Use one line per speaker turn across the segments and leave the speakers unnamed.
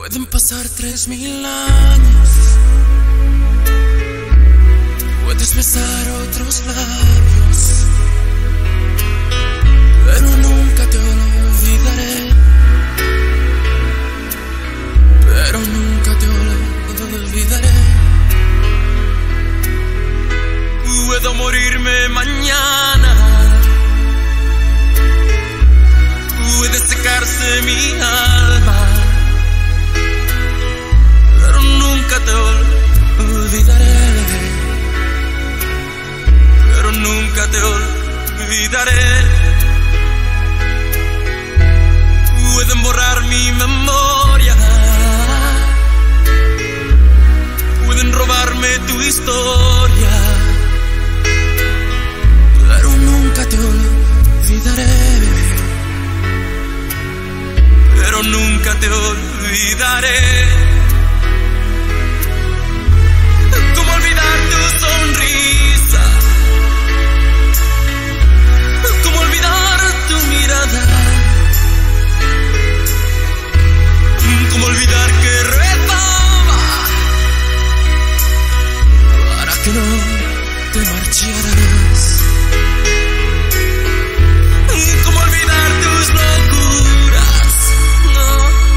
Pueden pasar 3000 años, puedes besar otros labios, pero nunca te olvidaré, pero nunca te olvidaré. Puedo morirme mañana, puede secarse mi alma, pero nunca te olvidaré, pero nunca te olvidaré. Pueden borrar mi memoria, pueden robarme tu historia, pero nunca te olvidaré, pero nunca te olvidaré. ¿Cómo olvidar tu sonrisa? ¿Cómo olvidar tu mirada? ¿Cómo olvidar que rezaba para que no te marcharas? ¿Cómo olvidar tus locuras? No.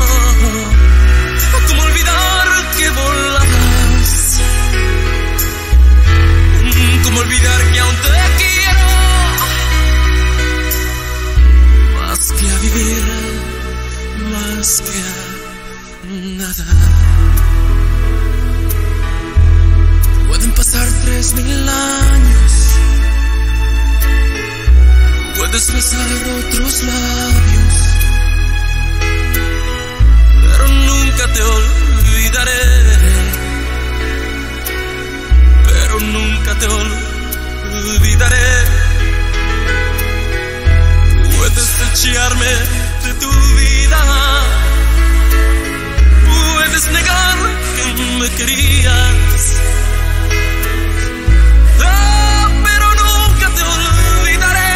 ¿Cómo olvidar que volabas? ¿Cómo olvidar que aún te quiero más que a vivir, más que a nada? Pueden pasar 3000 años, puedes besar otros labios, pero nunca te olvidaré, pero nunca te olvidaré. Puedes echarme de tu vida, puedes negar que me querías, pero nunca te olvidaré.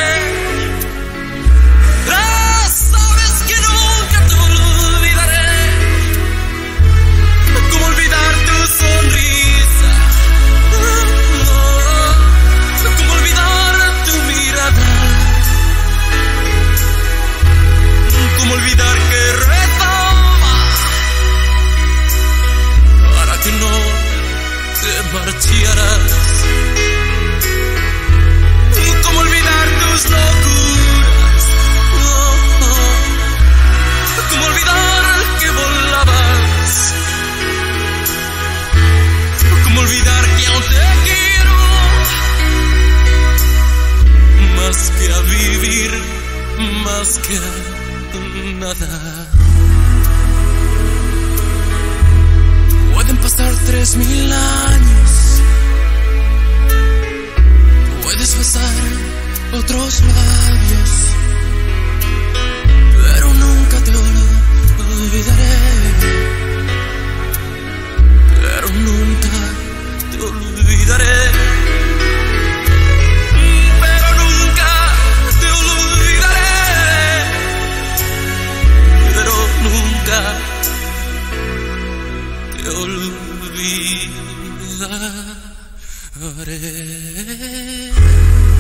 Sabes que nunca te olvidaré. ¿Cómo olvidar tu sonrisa? ¿Cómo olvidar tu mirada? ¿Cómo olvidar que rezaba para que no te marcharas? ¿Cómo olvidar tus locuras? ¿Cómo olvidar que volabas? ¿Cómo olvidar que aún te quiero más que a vivir, más que a nada? Pueden pasar 3000 años, puedes besar otros labios, pero nunca te olvidaré, pero nunca te olvidaré, pero nunca te olvidaré, pero nunca te olvidaré.